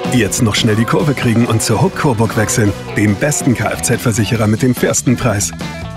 Jetzt noch schnell die Kurve kriegen und zur Hook Coburg wechseln, dem besten Kfz-Versicherer mit dem fairsten Preis.